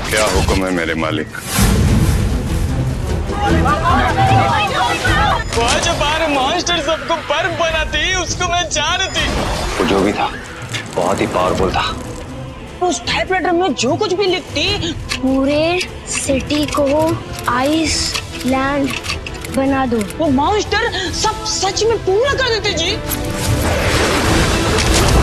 क्या हुक्म है मेरे मालिक? वो जो बार मॉन्स्टर सबको बर्फ बनाती, उसको मैं जानती। वो जो भी था बहुत ही पावरफुल था। उस टाइपराइटर में जो कुछ भी लिखती, पूरे सिटी को आइस लैंड बना दो। वो मॉन्स्टर सब सच में पूरा कर देते जी।